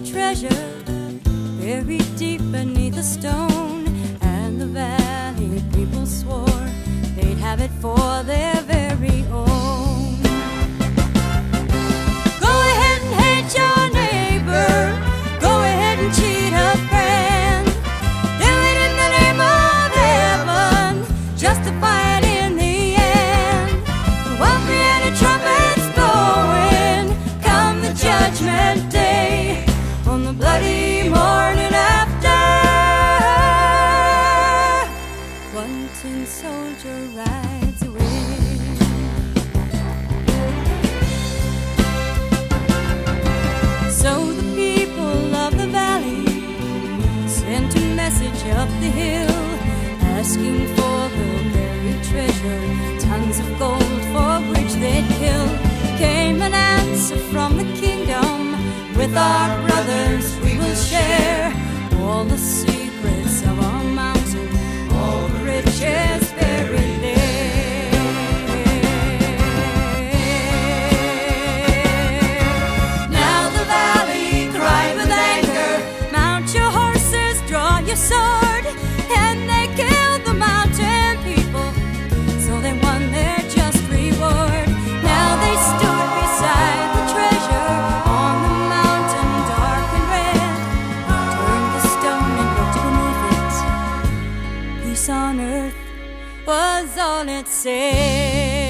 treasure buried deep beneath a stone, and the valley people swore they'd have it for their very own. Go ahead and hate your neighbor, go ahead and cheat a friend, do it in the name of heaven, justify it in the end. Won't be any trumpets blowing come the judgment day, on the bloody morning after. One tin soldier rides away. So the people of the valley sent a message up the hill, asking for the buried treasure, tons of gold for which they'd kill. Came an answer from the kingdom, with our brothers we will share all the secrets of our mountain, all the riches buried there. Now the valley cried with anger, mount your horses, draw your sword, and they killed the mountain people, so they won their just reward. Now they stood beside the treasure on the mountain dark and red, turned the stone and looked beneath it. Peace on earth was all it said.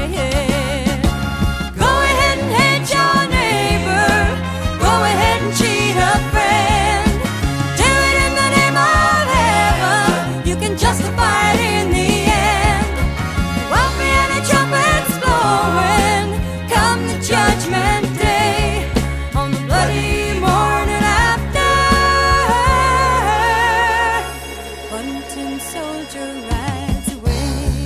Go ahead and hate your neighbor, go ahead and cheat a friend, do it in the name of heaven, you can justify it in the end. There won't be any trumpets blowing come the judgment day, on the bloody morning after. One tin soldier rides away.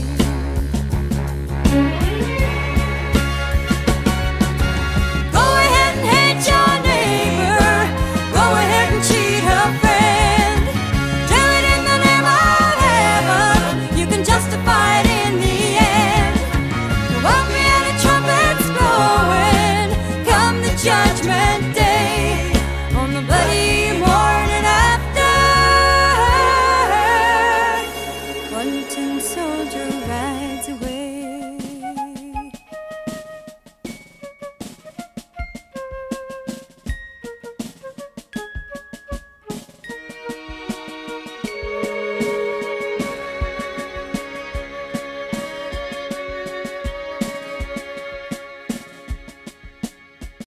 Go ahead and hate your neighbor, go ahead and cheat a friend, do it in the name of heaven, you can justify it in the end. There won't be any trumpets blowing come the judgment